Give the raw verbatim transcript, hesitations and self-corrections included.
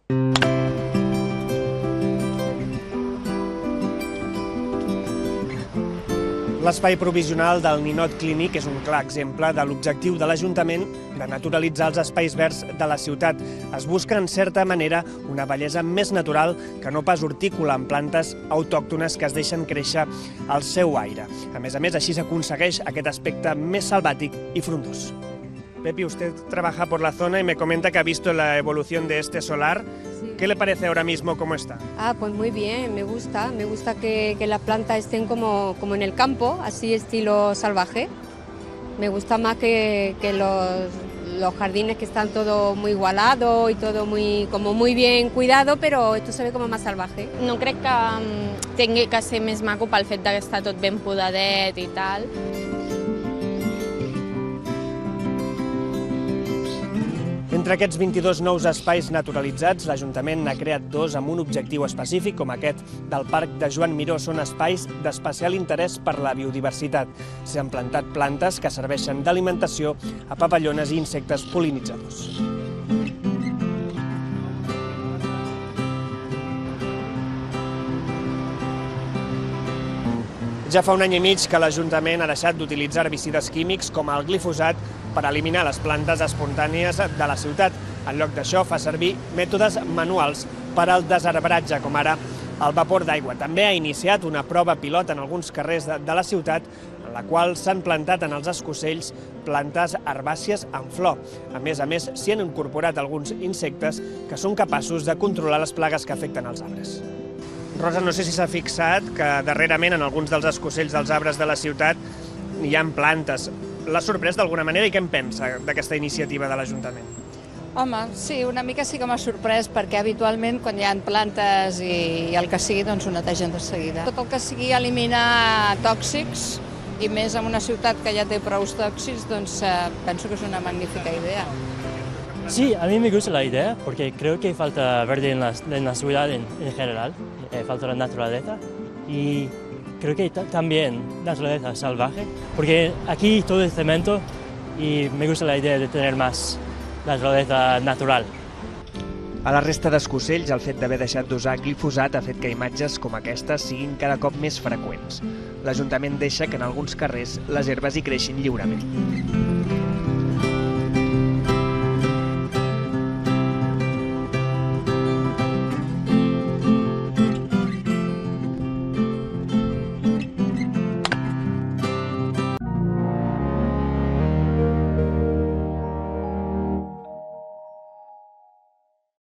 L'espai provisional del Ninot Clínic és un clar exemple de l'objectiu de l'Ajuntament de naturalitzar els espais verds de la ciutat. Es busca, en certa manera, una bellesa més natural que no pas hortícola amb plantes autòctones que es deixen créixer al seu aire. A més a més, així s'aconsegueix aquest aspecte més salvàtic i frondós. Pepi, usted trabaja por la zona y me comenta que ha visto la evolución de este solar. Sí. ¿Qué le parece ahora mismo cómo está? Ah, pues muy bien, me gusta. Me gusta que, que las plantas estén como, como en el campo, así estilo salvaje. Me gusta más que, que los, los jardines que están todo muy igualado y todo muy, como muy bien cuidado, pero esto se ve como más salvaje. No crec que um, tingui que ser més maco pel fet que està tot ben podadet i tal. Entre aquests vint-i-dos nous espais naturalitzats, l'Ajuntament n'ha creat dos amb un objectiu específic, com aquest del Parc de Joan Miró. Són espais d'especial interès per la biodiversitat. S'han plantat plantes que serveixen d'alimentació a papallones i insectes pol·linitzadors. Ja fa un any i mig que l'Ajuntament ha deixat d'utilitzar herbicides químics com el glifosat per eliminar les plantes espontànies de la ciutat. En lloc d'això, fa servir mètodes manuals per al desarbratge, com ara el vapor d'aigua. També ha iniciat una prova pilot en alguns carrers de, de la ciutat, en la qual s'han plantat en els escocells plantes herbàcies en flor. A més a més, s'hi han incorporat alguns insectes que són capaços de controlar les plagues que afecten els arbres. Rosa, no sé si s'ha fixat que darrerament en alguns dels escocells dels arbres de la ciutat hi ha plantes. L'ha sorprès d'alguna manera i què en pensa d'aquesta iniciativa de l'Ajuntament? Home, sí, una mica sí que m'ha sorprès perquè habitualment quan hi ha plantes i el que sigui doncs ho netegen de seguida. Tot el que sigui eliminar tòxics i més en una ciutat que ja té prou tòxics, doncs penso que és una magnífica idea. Sí, a mí me gusta la idea porque creo que falta verde en la, en la ciudad en, en general, eh, falta la naturaleza y creo que también naturaleza salvaje, porque aquí todo es cemento y me gusta la idea de tener más naturaleza natural. A la resta d'escocells, el fet d'haver deixat d'usar glifosat ha fet que imatges com aquestes siguin cada cop més freqüents. L'Ajuntament deixa que en alguns carrers les herbes hi creixin lliurement.